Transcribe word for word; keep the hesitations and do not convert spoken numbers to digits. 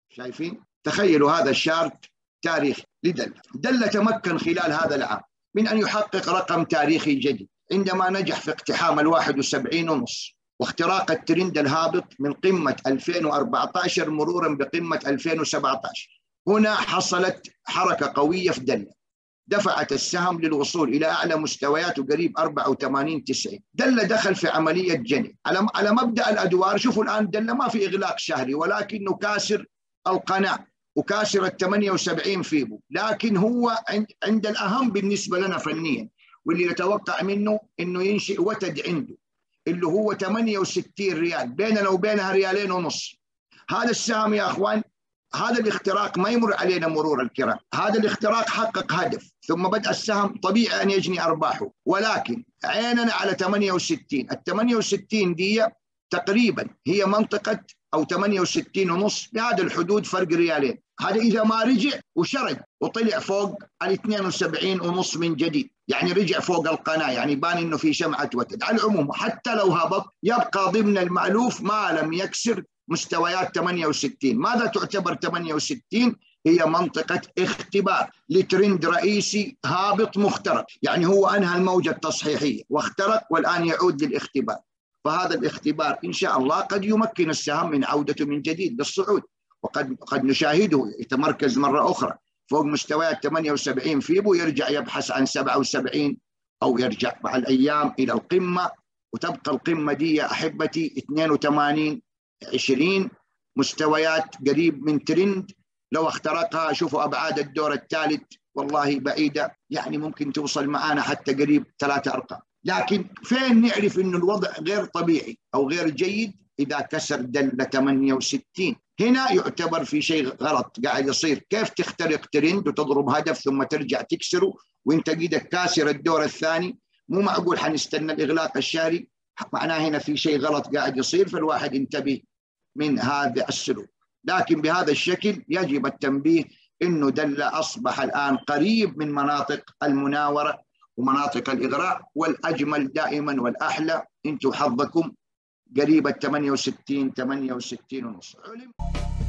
شايفين؟ تخيلوا هذا الشارت تاريخي لدلة. دلة تمكن خلال هذا العام من أن يحقق رقم تاريخي جديد عندما نجح في اقتحام الواحد وسبعين ونص واختراق الترند الهابط من قمة ألفين وأربعة عشر مرورا بقمة ألفين وسبعة عشر. هنا حصلت حركة قوية في دلة دفعت السهم للوصول إلى أعلى مستويات وقريب أربعة وثمانين تسعين. دلة دخل في عملية جني على على مبدأ الأدوار. شوفوا الآن دلة ما في إغلاق شهري ولكنه كاسر القناع وكاسر ال ثمانية وسبعين فيبو، لكن هو عند, عند الأهم بالنسبة لنا فنيا واللي نتوقع منه إنه ينشئ وتد عنده اللي هو ثمانية وستين ريال، بيننا وبينها ريالين ونص. هذا السهم يا أخوان، هذا الاختراق ما يمر علينا مرور الكرام، هذا الاختراق حقق هدف ثم بدأ السهم طبيعي أن يجني أرباحه، ولكن عيننا على ثمانية وستين. ال ثمانية وستين دي تقريبا هي منطقة أو ثمانية وستين ونص، بهذا الحدود فرق ريالين. هذا إذا ما رجع وشرد وطلع فوق ال اثنين وسبعين ونص من جديد، يعني رجع فوق القناة، يعني بان إنه في شمعة وتد. على العموم حتى لو هبط يبقى ضمن المألوف ما لم يكسر مستويات ثمانية وستين. ماذا تعتبر ثمانية وستين؟ هي منطقة اختبار لترند رئيسي هابط مخترق، يعني هو أنهى الموجة التصحيحية واخترق والآن يعود للاختبار. فهذا الاختبار إن شاء الله قد يمكن السهم من عودته من جديد للصعود، وقد قد نشاهده يتمركز مرة أخرى فوق مستويات ثمانية وسبعين فيبو، يرجع يبحث عن سبعة وسبعين أو يرجع مع الأيام إلى القمة، وتبقى القمة دي يا أحبتي اثنين وثمانين عشرين، مستويات قريب من ترند. لو اخترقها شوفوا أبعاد الدور الثالث والله بعيدة، يعني ممكن توصل معانا حتى قريب ثلاثة أرقام. لكن فين نعرف إنه الوضع غير طبيعي أو غير جيد؟ إذا كسر دلة ثمانية وستين، هنا يعتبر في شيء غلط قاعد يصير. كيف تخترق ترند وتضرب هدف ثم ترجع تكسره وانت ايدك كاسر الدور الثاني؟ مو معقول حنستنى الإغلاق الشهري، معناه هنا في شيء غلط قاعد يصير، فالواحد ينتبه من هذا السلوك. لكن بهذا الشكل يجب التنبيه إنه دلة أصبح الآن قريب من مناطق المناورة ومناطق الإغراء، والأجمل دائما والأحلى أنتم حظكم قريب ال ثمانية وستين ثمانية وستين ونص.